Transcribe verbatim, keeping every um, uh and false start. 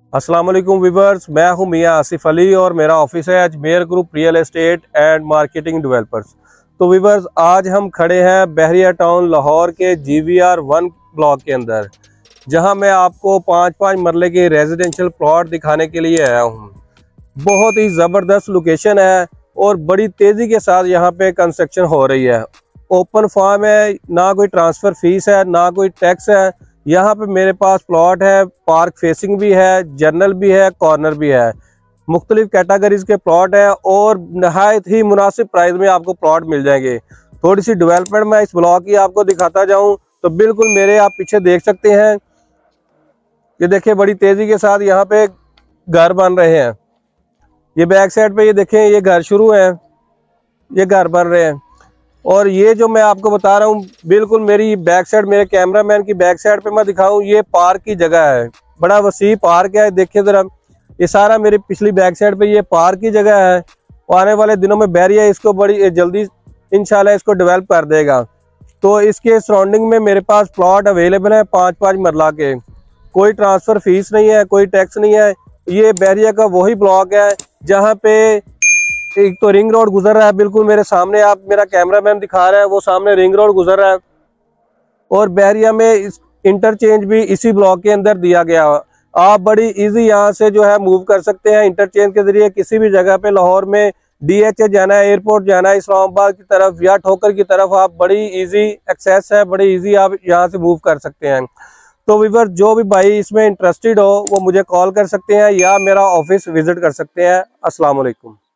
अस्सलाम वालेकुम व्यूअर्स, मैं हूं मियां आसिफ अली और मेरा ऑफिस है Ajmer group real estate and marketing developers. तो व्यूअर्स, आज हम खड़े हैं बहरिया टाउन लाहौर के G V R one block के अंदर, जहां मैं आपको पाँच पाँच मरले के रेजिडेंशियल प्लॉट दिखाने के लिए आया हूं। बहुत ही ज़बरदस्त लोकेशन है और बड़ी तेज़ी के साथ यहाँ पे कंस्ट्रक्शन हो रही है। ओपन फार्म है, ना कोई ट्रांसफ़र फीस है ना कोई टैक्स है। यहाँ पे मेरे पास प्लॉट है, पार्क फेसिंग भी है, जर्नल भी है, कॉर्नर भी है। मुख्तलिफ कैटेगरीज के प्लॉट है और नहायत ही मुनासिब प्राइस में आपको प्लॉट मिल जाएंगे। थोड़ी सी डेवलपमेंट मैं इस ब्लॉक की आपको दिखाता जाऊं तो बिल्कुल मेरे आप पीछे देख सकते हैं। ये देखिए, बड़ी तेज़ी के साथ यहाँ पे घर बन रहे हैं। ये बैक साइड पे ये देखें, ये घर शुरू है, ये घर बन रहे हैं। और ये जो मैं आपको बता रहा हूँ, बिल्कुल मेरी बैक साइड, मेरे कैमरामैन की बैक साइड पे मैं दिखाऊं, ये पार्क की जगह है। बड़ा वसी पार्क है, देखिए जरा, ये सारा मेरी पिछली बैक साइड पे ये पार्क की जगह है। और आने वाले दिनों में बहरिया इसको बड़ी जल्दी इंशाल्लाह इसको डेवलप कर देगा। तो इसके सराउंडिंग में मेरे पास प्लॉट अवेलेबल है पाँच पाँच मरला के। कोई ट्रांसफ़र फीस नहीं है, कोई टैक्स नहीं है। ये बहरिया का वही ब्लॉक है जहाँ पे एक तो रिंग रोड गुजर रहा है, बिल्कुल मेरे सामने, आप मेरा कैमरामैन दिखा रहा है, वो सामने रिंग रोड गुजर रहा है। और बहरिया में इस इंटरचेंज भी इसी ब्लॉक के अंदर दिया गया। आप बड़ी इजी यहाँ से जो है मूव कर सकते हैं इंटरचेंज के जरिए। किसी भी जगह पे लाहौर में डी एच ए जाना है, एयरपोर्ट जाना है, इस्लामाबाद की तरफ या ठोकर की तरफ, आप बड़ी इजी एक्सेस है, बड़ी इजी आप यहाँ से मूव कर सकते हैं। तो व्यूअर, जो भी भाई इसमें इंटरेस्टेड हो वो मुझे कॉल कर सकते हैं या मेरा ऑफिस विजिट कर सकते हैं। अस्सलाम वालेकुम।